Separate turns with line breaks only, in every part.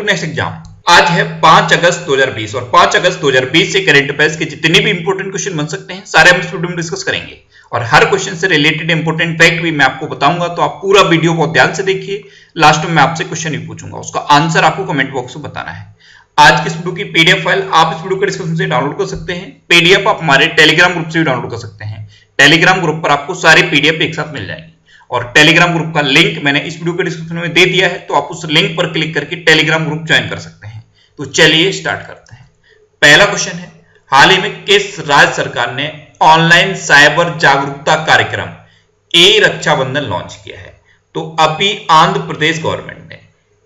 Next exam. आज है 5 अगस्त 2020 और 5 अगस्त 2020 से करंट अफेयर्स के जितने भी इंपोर्टेंट क्वेश्चन बन सकते हैं सारे हम इस वीडियो में डिस्कस करेंगे और हर क्वेश्चन से रिलेटेड इंपोर्टेंट फैक्ट भी मैं आपको बताऊंगा, तो आप पूरा वीडियो बहुत ध्यान से देखिए। लास्ट में मैं आपसे क्वेश्चन भी पूछूंगा, उसका आंसर आपको कमेंट बॉक्स में बताना है। आज की इस वीडियो की पीडीएफ फाइल आप इस वीडियो के डिस्क्रिप्शन से डाउनलोड कर सकते हैं। पीडीएफ आप हमारे टेलीग्राम ग्रुप से भी डाउनलोड कर सकते हैं। टेलीग्राम ग्रुप पर आपको सारे पीडीएफ एक साथ मिल जाएंगे और टेलीग्राम ग्रुप का लिंक मैंने इस वीडियो के डिस्क्रिप्शन में दे दिया है, तो आप उस लिंक पर क्लिक करके टेलीग्राम ग्रुप ज्वाइन कर सकते हैं। तो चलिए स्टार्ट करते हैं। पहला क्वेश्चन है, हाल ही में किस राज्य सरकार ने ऑनलाइन साइबर जागरूकता कार्यक्रम ए रक्षाबंधन लॉन्च किया है? तो अभी आंध्र प्रदेश गवर्नमेंट ने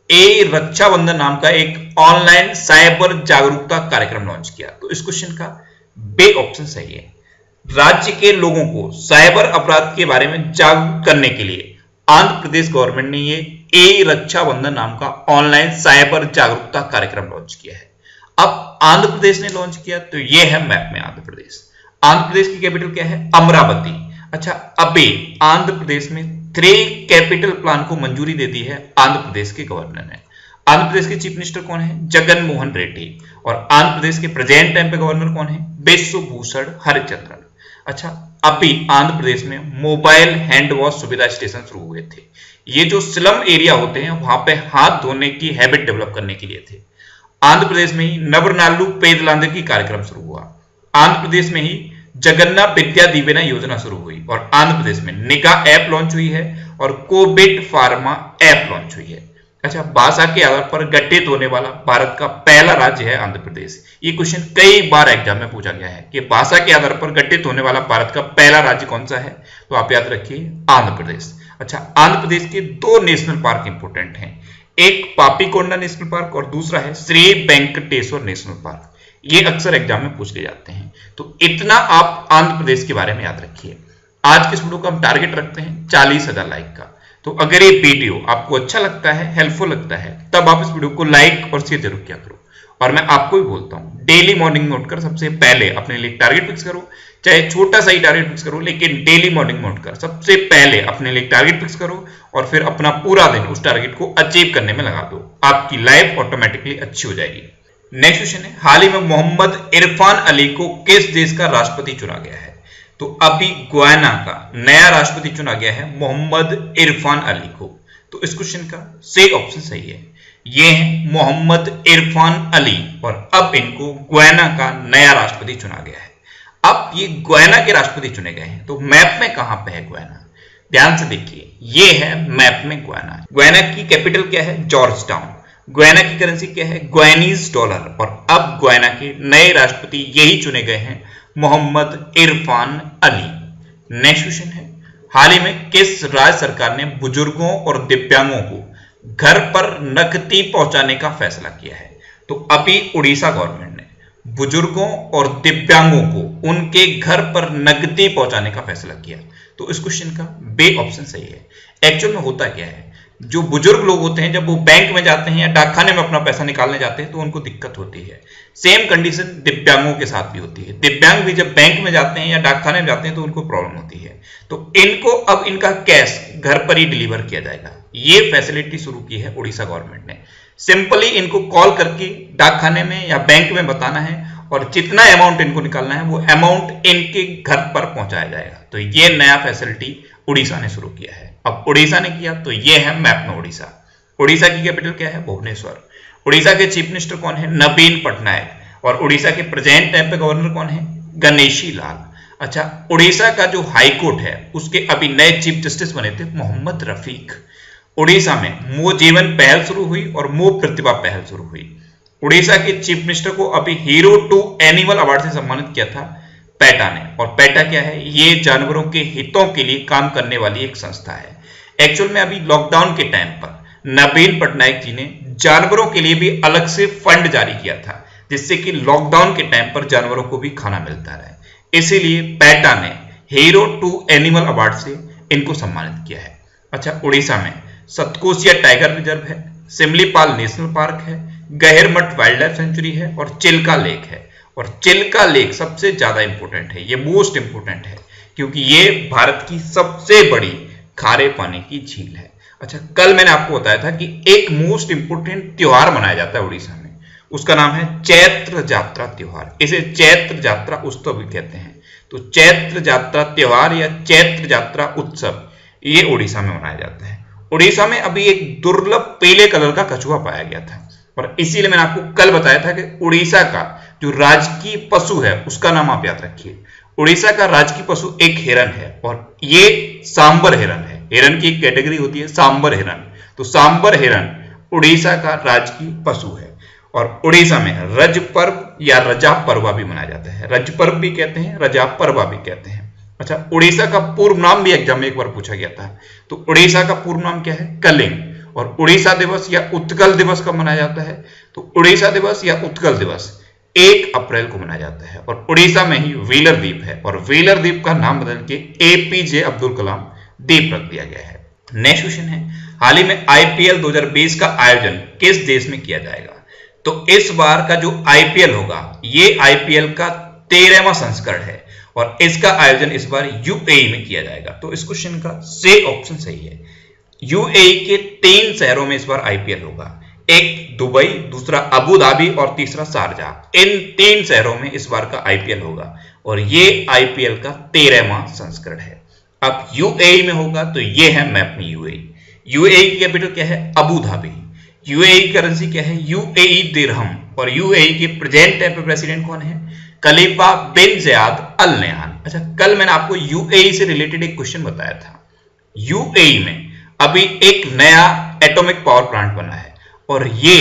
ए रक्षाबंधन नाम का एक ऑनलाइन साइबर जागरूकता कार्यक्रम लॉन्च किया। तो इस क्वेश्चन का बे ऑप्शन सही है। राज्य के लोगों को साइबर अपराध के बारे में जागरूक करने के लिए आंध्र प्रदेश गवर्नमेंट ने ये ए रक्षाबंधन नाम का ऑनलाइन साइबर जागरूकता कार्यक्रम लॉन्च किया है। अब आंध्र प्रदेश ने लॉन्च किया तो ये है मैप में आंध्र प्रदेश। आंध्र प्रदेश की कैपिटल क्या है? अमरावती। अच्छा, अभी आंध्र प्रदेश में 3 कैपिटल प्लान को मंजूरी दे दी है आंध्र प्रदेश के गवर्नर ने। आंध्र प्रदेश के चीफ मिनिस्टर कौन है? जगन मोहन रेड्डी। और आंध्र प्रदेश के प्रेजेंट टाइम पे गवर्नर कौन है? बिश्व भूषण हरिचंद्रन। अच्छा, अभी आंध्र प्रदेश में मोबाइल हैंड वॉश सुविधा स्टेशन शुरू हुए थे। ये जो स्लम एरिया होते हैं वहां पे हाथ धोने की हैबिट डेवलप करने के लिए थे। आंध्र प्रदेश में ही नवरनालू पेदलांदकी कार्यक्रम शुरू हुआ। आंध्र प्रदेश में ही जगन्ना विद्या दीवेना योजना शुरू हुई और आंध्र प्रदेश में निगाह ऐप लॉन्च हुई है और कोविड फार्मा ऐप लॉन्च हुई है। अच्छा, भाषा के आधार पर गड्ढे धोने वाला भारत का पहला राज्य है आंध्र प्रदेश। ये क्वेश्चन कई बार एग्जाम में पूछा गया है कि भाषा के आधार पर गड्ढे धोने वाला भारत का पहला राज्य कौन सा है? तो आप याद रखिए आंध्र प्रदेश। अच्छा, आंध्र प्रदेश के 2 नेशनल पार्क इंपोर्टेंट हैं, एक पापीकोंडा नेशनल पार्क और दूसरा है श्री वेंकटेश्वर नेशनल पार्क। ये अक्सर एग्जाम में पूछ ले जाते हैं, तो इतना आप आंध्र प्रदेश के बारे में याद रखिए। आज के इस वीडियो का हम टारगेट रखते हैं 40,000 लाइक का। तो अगर ये वीडियो आपको अच्छा लगता है, हेल्पफुल लगता है, तब आप इस वीडियो को लाइक और शेयर जरूर किया करो। और मैं आपको भी बोलता हूं, डेली मॉर्निंग में उठकर सबसे पहले अपने लिए टारगेट फिक्स करो, चाहे छोटा सा ही टारगेट फिक्स करो, लेकिन डेली मॉर्निंग में उठकर सबसे पहले अपने लिए टारगेट फिक्स करो और फिर अपना पूरा दिन उस टारगेट को अचीव करने में लगा दो। आपकी लाइफ ऑटोमेटिकली अच्छी हो जाएगी। नेक्स्ट क्वेश्चन है, हाल ही में मोहम्मद इरफान अली को किस देश का राष्ट्रपति चुना गया है? तो अभी गुयाना का नया राष्ट्रपति चुना गया है मोहम्मद इरफान अली को। तो इस क्वेश्चन का सही ऑप्शन सही है। ये है मोहम्मद इरफान अली और अब इनको गुयाना का नया राष्ट्रपति चुना गया है। अब ये गुयाना के राष्ट्रपति चुने गए हैं, तो मैप में कहां पे है गुयाना? ध्यान से देखिए, ये है मैप में गुयाना। गुयाना की कैपिटल क्या है? Georgetown. गुयाना की करेंसी क्या है? Guyanese dollar. और अब गुयाना के नए राष्ट्रपति यही चुने गए हैं, मोहम्मद इरफान अली। नेक्स्ट क्वेश्चन है, हाल ही में किस राज्य सरकार ने बुजुर्गों और दिव्यांगों को घर पर नकदी पहुंचाने का फैसला किया है? तो अभी उड़ीसा गवर्नमेंट ने बुजुर्गों और दिव्यांगों को उनके घर पर नकदी पहुंचाने का फैसला किया। तो इस क्वेश्चन का बे ऑप्शन सही है। एक्चुअल में होता क्या है, जो बुजुर्ग लोग होते हैं जब वो बैंक में जाते हैं या डाकखाने में अपना पैसा निकालने जाते हैं तो उनको दिक्कत होती है। सेम कंडीशन दिव्यांगों के साथ भी होती है। दिव्यांग भी जब बैंक में जाते हैं या डाकखाने में जाते हैं तो उनको प्रॉब्लम होती है। तो इनको अब इनका कैश घर पर ही डिलीवर किया जाएगा। ये फैसिलिटी शुरू की है उड़ीसा गवर्नमेंट ने। सिंपली इनको कॉल करके डाकखाने में या बैंक में बताना है और जितना अमाउंट इनको निकालना है वो अमाउंट इनके घर पर पहुंचाया जाएगा। तो ये नया फैसिलिटी उड़ीसा ने शुरू किया है। अब उड़ीसा ने किया तो ये है मैप में उड़ीसा। उड़ीसा की कैपिटल क्या है? भुवनेश्वर। उड़ीसा के चीफ मिनिस्टर कौन है? नवीन पटनायक। और उड़ीसा के प्रेजेंट टाइम पे गवर्नर कौन है? गणेशी लाल। अच्छा, उड़ीसा का जो हाई कोर्ट है उसके अभी नए चीफ जस्टिस बने थे मोहम्मद रफीक। उड़ीसा में मो जीवन पहल शुरू हुई और मो प्रतिभा पहल शुरू हुई। उड़ीसा के चीफ मिनिस्टर को अभी हीरो टू एनिमल अवार्ड से सम्मानित किया था पैटा ने। और पैटा क्या है? ये जानवरों के हितों के लिए काम करने वाली एक संस्था है। एक्चुअल में अभी लॉकडाउन के टाइम पर नवीन पटनायक जी ने जानवरों के लिए भी अलग से फंड जारी किया था, जिससे कि लॉकडाउन के टाइम पर जानवरों को भी खाना मिलता रहे। इसीलिए पैटा ने हीरो टू एनिमल अवार्ड से इनको सम्मानित किया है। अच्छा, उड़ीसा में सतकोसिया टाइगर रिजर्व है, सिमलीपाल नेशनल पार्क है, गहिरमठ वाइल्ड लाइफ सेंचुरी है और चिल्का लेक है। और चिल्का लेक सबसे ज्यादा इंपोर्टेंट है, ये मोस्ट इंपोर्टेंट है क्योंकि ये भारत की सबसे बड़ी खारे पानी की झील है। अच्छा, कल मैंने आपको बताया था कि एक मोस्ट इंपोर्टेंट त्योहार मनाया जाता है उड़ीसा में, उसका नाम है चैत्र यात्रा त्योहार। इसे चैत्र यात्रा उत्सव भी कहते हैं। तो चैत्र यात्रा त्योहार या चैत्र यात्रा उत्सव ये उड़ीसा में मनाया जाता है। उड़ीसा में अभी एक दुर्लभ पीले कलर का कछुआ पाया गया था, और इसीलिए मैंने आपको कल बताया था कि उड़ीसा का जो राजकीय पशु है उसका नाम आप याद रखिए। उड़ीसा का राजकीय पशु एक हिरन है, और ये सांबर हिरन है। हिरन की एक कैटेगरी होती है सांबर हिरन। तो सांबर हिरन उड़ीसा का राजकीय पशु है। और उड़ीसा में रज पर्व या रजा पर्वा भी मनाया जाता है। रज पर्व भी कहते हैं, रजा पर्वा भी कहते हैं। अच्छा, उड़ीसा का पूर्व नाम भी एग्जाम में एक बार पूछा गया था। तो उड़ीसा का पूर्व नाम क्या है? कलिंग। और उड़ीसा दिवस या उत्कल दिवस कब मनाया जाता है? तो उड़ीसा दिवस या उत्कल दिवस 1 अप्रैल को मनाया जाता है। और उड़ीसा में ही व्हीलर द्वीप है, और व्हीलर द्वीप का नाम बदल के एपीजे अब्दुल कलाम द्वीप रख दिया गया है। नेक्स्ट क्वेश्चन है, हाल ही में आईपीएल 2020 का आयोजन किस देश में किया जाएगा? तो इस बार का जो आईपीएल होगा ये आईपीएल का 13वां संस्करण है, और इसका आयोजन इस बार यूएई में किया जाएगा। तो इस क्वेश्चन का सी ऑप्शन सही है। यूएई के 3 शहरों में इस बार आईपीएल होगा, एक दुबई, दूसरा अबू धाबी और तीसरा शारजाह। इन 3 शहरों में इस बार का आईपीएल होगा, और ये आईपीएल का 13वां संस्करण है। अब यूएई में होगा तो ये है मैप में यूएई। यूएई की कैपिटल क्या है? Abu Dhabi. यूएई की करेंसी क्या है? UAE dirham. और यूएई के प्रेजेंट टाइम पे प्रेसिडेंट कौन है? Khalifa bin Zayed Al Nahyan. अच्छा, कल मैंने आपको यूएई से रिलेटेड एक क्वेश्चन बताया था। यूएई में अभी एक नया एटॉमिक पावर प्लांट बना है, और ये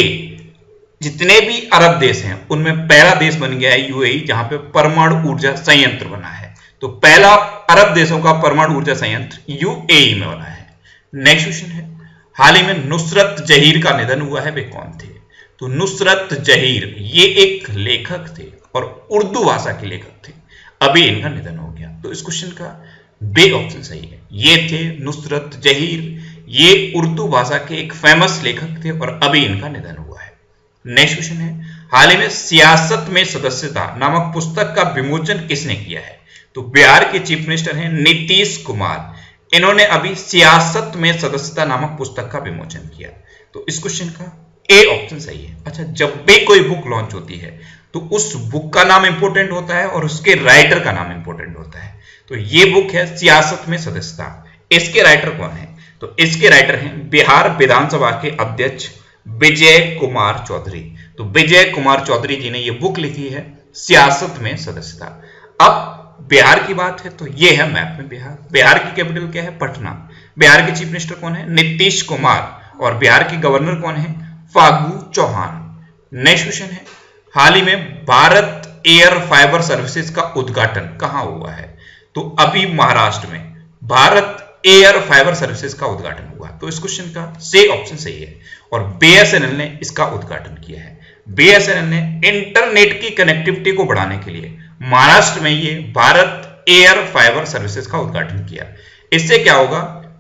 जितने भी अरब देश हैं उनमें पहला देश बन गया है यूएई, जहां पे परमाणु ऊर्जा संयंत्र बना है। तो पहला अरब देशों का परमाणु ऊर्जा संयंत्र यूएई में बना है। नेक्स्ट क्वेश्चन है, हाल ही में नुसरत जहीर का निधन हुआ है, वे कौन थे? तो नुसरत जहीर ये एक लेखक थे और उर्दू भाषा के लेखक थे। अभी इनका निधन हो गया। तो इस क्वेश्चन का बी ऑप्शन सही है। ये थे नुसरत जहीर, ये उर्दू भाषा के एक फेमस लेखक थे और अभी इनका निधन हुआ है। नेक्स्ट क्वेश्चन है, हाल ही में सियासत में सदस्यता नामक पुस्तक का विमोचन किसने किया है? तो बिहार के चीफ मिनिस्टर हैं नीतीश कुमार। इन्होंने अभी सियासत में सदस्यता नामक पुस्तक का विमोचन किया। तो इस क्वेश्चन का ए ऑप्शन सही है। अच्छा, जब भी कोई बुक लॉन्च होती है तो उस बुक का नाम इंपॉर्टेंट होता है और उसके राइटर का नाम इंपॉर्टेंट होता है। तो ये बुक है सियासत में सदस्यता। इसके राइटर कौन है? तो इसके राइटर हैं बिहार विधानसभा के अध्यक्ष विजय कुमार चौधरी। तो विजय कुमार चौधरी जी ने ये बुक लिखी है सियासत में सदस्यता। अब बिहार की बात है तो ये है मैप में बिहार। बिहार की कैपिटल क्या है? पटना। बिहार के चीफ मिनिस्टर कौन है? नीतीश कुमार। और बिहार के गवर्नर कौन है? फागू चौहान। नेक्स्ट क्वेश्चन है, हाल ही में भारत एयर फाइबर सर्विसेज का उद्घाटन कहां हुआ है? तो अभी महाराष्ट्र में भारत एयर फाइबर सर्विसेज का उद्घाटन हुआ। तो इस क्वेश्चन का सी ऑप्शन सही है, और बीएसएनएल ने इसका उद्घाटन किया है। बीएसएनएल ने इंटरनेट की कनेक्टिविटी को बढ़ाने के लिए महाराष्ट्र में ये भारत एयर फाइबर सर्विसेज का उद्घाटन किया। इससे क्या होगा?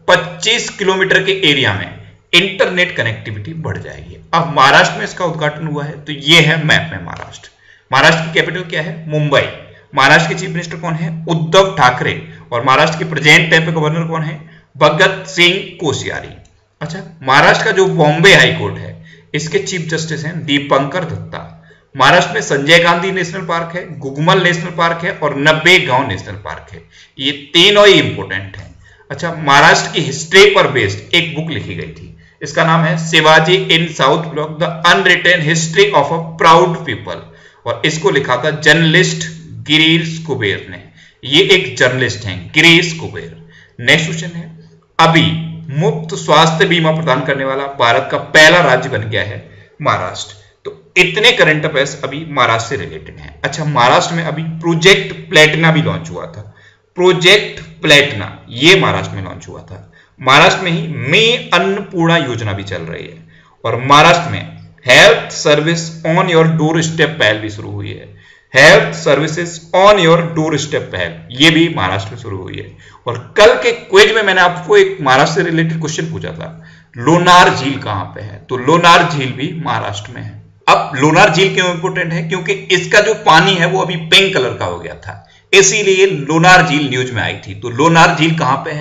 25 किलोमीटर के एरिया में इंटरनेट कनेक्टिविटी बढ़ जाएगी। अब महाराष्ट्र में इसका उद्घाटन हुआ है, तो ये है मैप में महाराष्ट्र। महाराष्ट्र की कैपिटल क्या है? मुंबई। महाराष्ट्र के चीफ मिनिस्टर कौन है? उद्धव ठाकरे। और महाराष्ट्र के प्रेजेंट टाइम पे गवर्नर कौन है? भगत सिंह कोश्यारी। अच्छा, महाराष्ट्र का जो बॉम्बे हाई कोर्ट है इसके चीफ जस्टिस हैं दीपंकर दत्ता। महाराष्ट्र में संजय गांधी नेशनल पार्क है, गुगमल नेशनल पार्क है और नब्बेगांव नेशनल पार्क है। ये तीनों ही इंपोर्टेंट हैं। अच्छा, महाराष्ट्र की हिस्ट्री पर बेस्ड एक बुक लिखी गई थी, इसका नाम है Shivaji in South Block the unwritten history of a proud people, और इसको लिखा था जर्नलिस्ट गिरीश कुबेर ने। ये एक जर्नलिस्ट हैं गिरीश कुबेर। नेक्स्ट क्वेश्चन है, अभी मुफ्त स्वास्थ्य बीमा प्रदान करने वाला भारत का पहला राज्य बन गया है महाराष्ट्र। तो इतने करंट अफेयर्स अभी महाराष्ट्र से रिलेटेड हैं। अच्छा, महाराष्ट्र में अभी प्रोजेक्ट प्लेटिना भी लॉन्च हुआ था। प्रोजेक्ट प्लेटिना ये महाराष्ट्र में लॉन्च हुआ था। महाराष्ट्र में ही मैं अन्नपूर्णा योजना भी चल रही है, और महाराष्ट्र में health service on your doorstep पहल भी शुरू हुई है। Health services on your doorstep पहल ये भी महाराष्ट्र में शुरू हुई है। और कल के क्विज में मैंने आपको एक महाराष्ट्र से रिलेटेड क्वेश्चन पूछा था, लोनार झील कहां पे है? तो लोनार झील भी महाराष्ट्र में है। अब लोनार झील क्यों इंपोर्टेंट है? क्योंकि इसका जो पानी है वो अभी पिंक कलर का हो गया था, इसीलिए लोनार झील न्यूज में आई थी। तो लोनार झील कहां पे है?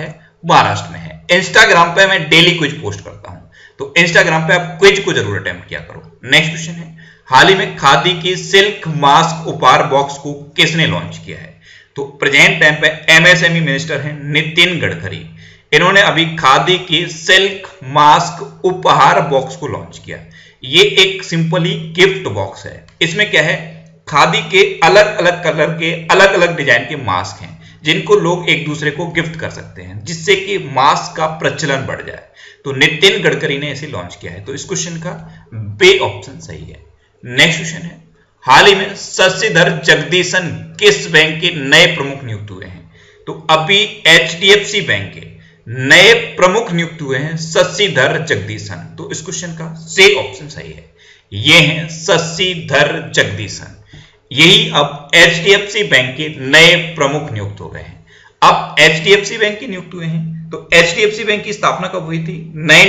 महाराष्ट्र में है। इंस्टाग्राम पे मैं डेली क्विज पोस्ट करता हूं, तो इंस्टाग्राम पे आप क्विज को जरूर अटेम्प्ट किया करो। नेक्स्ट क्वेश्चन है, हाल ही में खादी की सिल्क मास्क उपहार बॉक्स को किसने लॉन्च किया है? तो प्रेजेंट टाइम पे एमएसएमई मिनिस्टर हैं नितिन गडकरी। इन्होंने अभी खादी की सिल्क मास्क उपहार बॉक्स को लॉन्च किया। ये एक सिंपली गिफ्ट बॉक्स है। इसमें क्या है, खादी के अलग अलग कलर के अलग अलग डिजाइन के मास्क हैं जिनको लोग एक दूसरे को गिफ्ट कर सकते हैं, जिससे कि मास्क का प्रचलन बढ़ जाए। तो नितिन गडकरी ने इसे लॉन्च किया है। तो इस क्वेश्चन का बे ऑप्शन सही है। नेक्स्ट क्वेश्चन है, हाल ही में शशिधर जगदीशन किस बैंक के नए प्रमुख नियुक्त हुए हैं? तो अभी एचडीएफसी बैंक के नए प्रमुख नियुक्त हुए हैं शशिधर जगदीशन। तो इस क्वेश्चन का सी ऑप्शन सही है। ये हैं शशिधर जगदीशन। यही अब एचडीएफसी बैंक के नए प्रमुख नियुक्त हो गए हैं। अब एचडीएफसी बैंक के नियुक्त हुए हैं। तो एचडीएफसी बैंक की स्थापना कब हुई थी?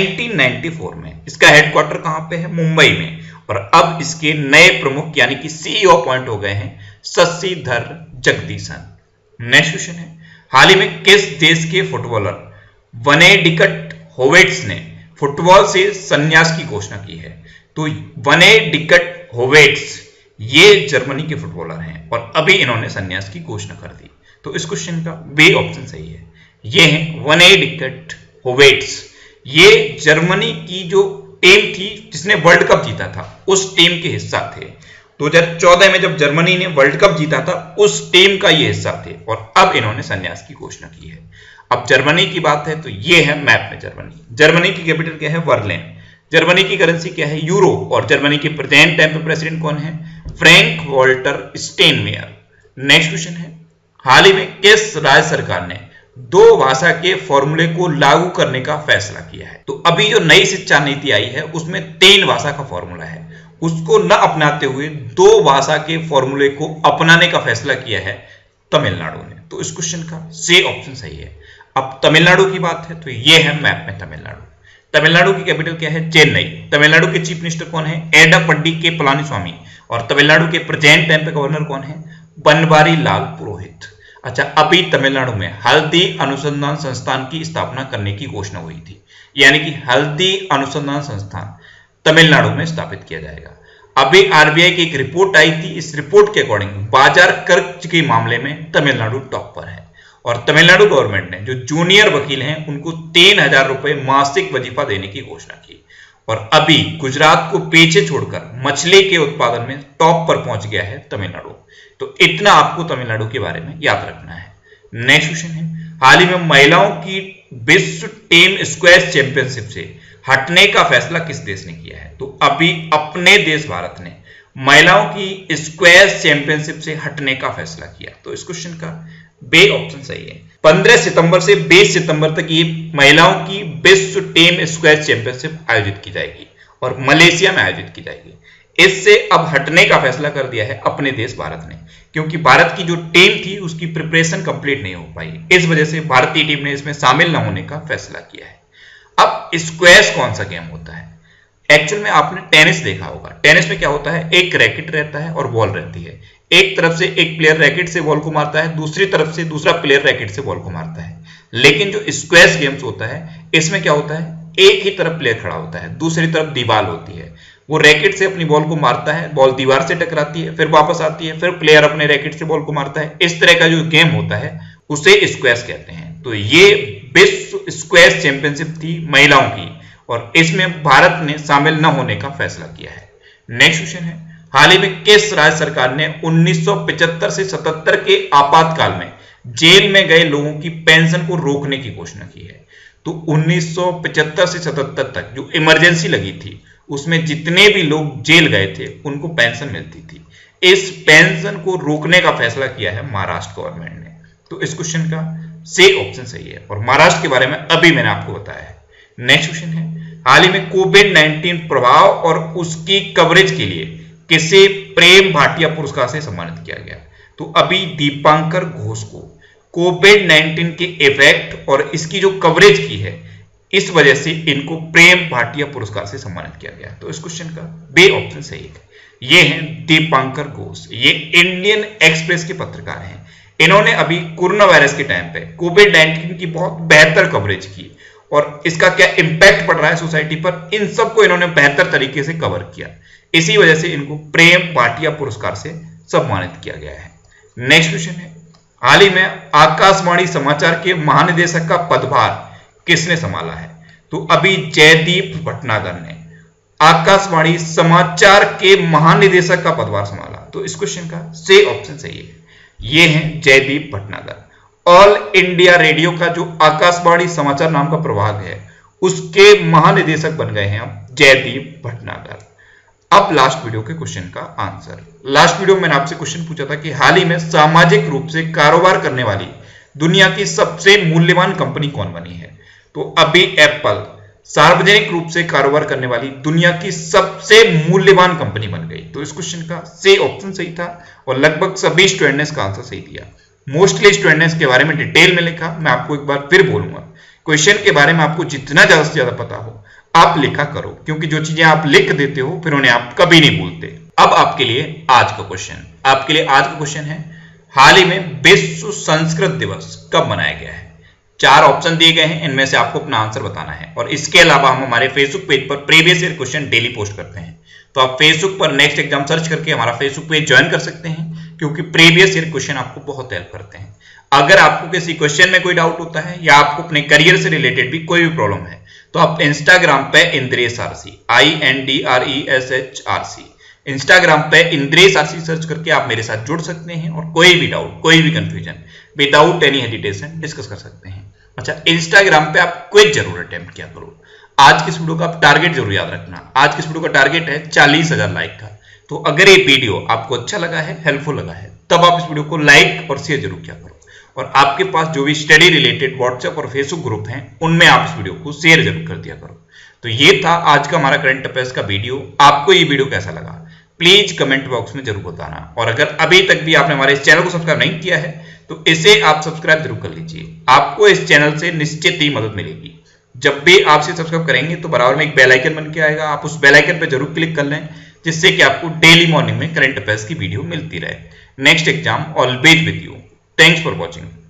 1994 में। इसका हेडक्वार्टर कहां पे है? मुंबई में। और अब इसके नए प्रमुख यानी कि सीईओ अपॉइंट हो गए हैं शशिधर जगदीशन। नेक्स्ट क्वेश्चन है, हाल ही में किस देश के फुटबॉलर वेनेडिक्ट होविट्ज ने फुटबॉल से संन्यास की घोषणा की है? तो वेनेडिक्ट होविट्ज ये जर्मनी के फुटबॉलर हैं और अभी इन्होंने संन्यास की घोषणा कर दी। तो इस क्वेश्चन का बी ऑप्शन सही है। ये हैं वेनेडिक्ट होविट्ज। ये जर्मनी की जो टीम थी जिसने वर्ल्ड कप जीता था, उस टीम के हिस्सा थे। 2014 में जब जर्मनी ने वर्ल्ड कप जीता था, उस टीम का ये हिस्सा थे और अब इन्होंने संन्यास की घोषणा की है। अब जर्मनी की बात है तो ये है मैप में जर्मनी। जर्मनी की कैपिटल क्या है? बर्लिन। जर्मनी की करेंसी क्या है? यूरो। और जर्मनी के प्रेजेंट टाइम पे प्रेसिडेंट कौन है? Frank Walter Steinmeier. Next question है, हाल ही में किस राज्य सरकार ने दो भाषा के फॉर्मूले को लागू करने का फैसला किया है? तो अभी जो नई शिक्षा नीति आई है उसमें 3 भाषा का फॉर्मूला है, उसको न अपनाते हुए 2 भाषा के फॉर्मूले को अपनाने का फैसला किया है तमिलनाडु ने। तो इस क्वेश्चन का सी ऑप्शन सही है। अब तमिलनाडु की बात है तो ये है मैप में तमिलनाडु। तमिलनाडु की कैपिटल क्या है? चेन्नई। तमिलनाडु के चीफ मिनिस्टर कौन है? एडापड्डी के पलानीस्वामी। और तमिलनाडु के प्रेजेंट टाइम पे गवर्नर कौन है? बनवारी लाल पुरोहित। अच्छा, अभी तमिलनाडु में हल्दी अनुसंधान संस्थान की स्थापना करने की घोषणा हुई थी, यानी कि हल्दी अनुसंधान संस्थान तमिलनाडु में स्थापित किया जाएगा। अभी आरबीआई की एक रिपोर्ट आई थी, इस रिपोर्ट के अकॉर्डिंग बाजार कर्ज के मामले में तमिलनाडु टॉप पर है। और तमिलनाडु गवर्नमेंट ने जो जूनियर वकील हैं उनको 3000 रुपए मासिक वजीफा देने की घोषणा की। और अभी गुजरात को पीछे छोड़कर मछली के उत्पादन में टॉप पर पहुंच गया है तमिलनाडु। तो इतना आपको तमिलनाडु के बारे में याद रखना है। नेक्स्ट क्वेश्चन है, हाल ही में महिलाओं की विश्व टीम स्क्वैश चैंपियनशिप से हटने का फैसला किस देश ने किया है? तो अभी अपने देश भारत ने महिलाओं की स्क्वैश चैंपियनशिप से हटने का फैसला किया। तो इस क्वेश्चन का बे ऑप्शन सही है। 15 सितंबर से 20 सितंबर तक ये महिलाओं की विश्व टीम स्क्वैश चैंपियनशिप आयोजित की जाएगी और मलेशिया में आयोजित की जाएगी। इससे अब हटने का फैसला कर दिया है अपने देश भारत ने, क्योंकि भारत की जो टीम थी उसकी प्रिपरेशन कंप्लीट नहीं हो पाई। इस वजह से भारतीय टीम ने इसमें शामिल न होने का फैसला किया है। अब स्क्वैश कौन सा गेम होता है? एक्चुअल में आपने टेनिस देखा होगा। टेनिस में क्या होता है? एक रैकेट रहता है और बॉल रहती है। एक तरफ से एक प्लेयर रैकेट से बॉल को मारता है, दूसरी तरफ से दूसरा प्लेयर रैकेट से बॉल को मारता है। लेकिन जो स्क्वैश गेम्स होता है इसमें क्या होता है? एक ही तरफ प्लेयर खड़ा होता है, दूसरी तरफ दीवार होती है। वो रैकेट से अपनी बॉल को मारता है, बॉल दीवार से टकराती है, फिर वापस आती है, फिर प्लेयर अपने रैकेट से बॉल को मारता है। इस तरह का जो गेम होता है उसे स्क्वैश कहते हैं। तो ये विश्व स्क्वैश चैंपियनशिप थी महिलाओं की और इसमें भारत ने शामिल न होने का फैसला किया है। नेक्स्ट क्वेश्चन है, हाल ही में किस राज्य सरकार ने 1975 से 77 के आपातकाल में जेल में गए लोगों की पेंशन को रोकने की घोषणा की है? तो 1975 से 77 तक जो इमरजेंसी लगी थी उसमें जितने भी लोग जेल गए थे उनको पेंशन मिलती थी। इस पेंशन को रोकने का फैसला किया है महाराष्ट्र गवर्नमेंट ने। तो इस क्वेश्चन का सी ऑप्शन सही है और महाराष्ट्र के बारे में अभी मैंने आपको बताया है। नेक्स्ट क्वेश्चन है, हाल ही में कोविड-19 प्रभाव और उसकी कवरेज के लिए किसे प्रेम भाटिया पुरस्कार से सम्मानित किया गया? तो अभी दीपांकर घोष को कोविड-19 के इफेक्ट और इसकी जो कवरेज की है इस वजह से इनको प्रेम भाटिया पुरस्कार से सम्मानित किया गया। तो इस क्वेश्चन का बी ऑप्शन सही है। ये हैं दीपांकर घोष। ये इंडियन एक्सप्रेस के पत्रकार हैं। इन्होंने अभी कोरोना वायरस के टाइम पे कोविड-19 की बहुत बेहतर कवरेज की और इसका क्या इंपैक्ट पड़ रहा है सोसाइटी पर, इन सबको इन्होंने बेहतर तरीके से कवर किया। इसी वजह से इनको प्रेम भाटिया पुरस्कार से सम्मानित किया गया है। नेक्स्ट क्वेश्चन है, हाल ही में आकाशवाणी समाचार के महानिदेशक का पदभार किसने संभाला है? तो अभी जयदीप भटनागर ने आकाशवाणी समाचार के महानिदेशक का पदभार संभाला। तो इस क्वेश्चन का से ऑप्शन सही है, ये हैं Jaideep Bhatnagar. All India Radio का जो आकाशवाणी समाचार नाम का प्रभाग है उसके महानिदेशक बन गए हैं अब जयदीप भटनागर। अब लास्ट वीडियो के क्वेश्चन का आंसर। लास्ट वीडियो में मैंने आपसे क्वेश्चन पूछा था कि हाल ही में सामाजिक रूप से कारोबार करने वाली दुनिया की सबसे मूल्यवान कंपनी कौन बनी है? तो अभी एप्पल सार्वजनिक रूप से कारोबार करने वाली दुनिया की सबसे मूल्यवान कंपनी बन गई। तो इस क्वेश्चन का से ऑप्शन सही था और लगभग सभी स्टूडेंट ने इसका आंसर सही दिया। मोस्टली स्टूडेंट ने इसके बारे में डिटेल में लिखा। मैं आपको एक बार फिर बोलूंगा, क्वेश्चन के बारे में आपको जितना ज्यादा से ज्यादा पता हो आप लिखा करो, क्योंकि जो चीजें आप लिख देते हो फिर उन्हें आप कभी नहीं भूलते। अब आपके लिए आज का क्वेश्चन है, हाल ही में विश्व संस्कृत दिवस कब मनाया गया है? 4 ऑप्शन दिए गए हैं, इनमें से आपको अपना आंसर बताना है। और इसके अलावा हम हमारे फेसबुक पेज पर previous year question daily post करते हैं, तो आप फेसबुक पर नेक्स्ट एग्जाम सर्च करके हमारा फेसबुक पेज ज्वाइन कर सकते हैं, क्योंकि प्रीवियस ईयर क्वेश्चन आपको बहुत हेल्प करते हैं। अगर आपको किसी क्वेश्चन में कोई डाउट होता है या आपको अपने करियर से रिलेटेड भी कोई भी प्रॉब्लम है तो आप इंस्टाग्राम पे इंद्रेश आरसी INDRESHRC इंस्टाग्राम पे इंद्रेश आरसी सर्च करके आप मेरे साथ जुड़ सकते हैं और कोई भी डाउट, कोई भी confusion without any hesitation discuss कर सकते हैं। अच्छा, इंस्टाग्राम पे आप क्विज जरूर अटेम्प्ट किया करो। आज की इस वीडियो का आप टारगेट जरूर याद रखना, आज की इस वीडियो का टारगेट है 40,000 लाइक का। तो अगर ये वीडियो आपको अच्छा लगा है, हेल्पफुल लगा है, तब आप इस वीडियो को लाइक और शेयर जरूर किया करो। और आपके पास जो भी स्टडी रिलेटेड व्हाट्सएप और फेसबुक ग्रुप हैं उनमें आप इस वीडियो को शेयर जरूर कर दिया करो। तो ये था आज का हमारा करंट अफेयर्स का वीडियो। आपको ये वीडियो कैसा लगा प्लीज कमेंट बॉक्स में जरूर बताना। और अगर अभी तक भी आपने हमारे इस चैनल को सब्सक्राइब नहीं किया है तो इसे आप सब्सक्राइब जरूर कर लीजिए, आपको इस चैनल से निश्चित ही मदद मिलेगी। जब भी आप इसे सब्सक्राइब करेंगे तो बराबर में एक बेल आइकन बन के आएगा, आप उस बेल आइकन पर जरूर क्लिक कर लें, जिससे कि आपको डेली मॉर्निंग में करंट अफेयर्स की वीडियो मिलती रहे। Next exam always with you. Thanks for watching.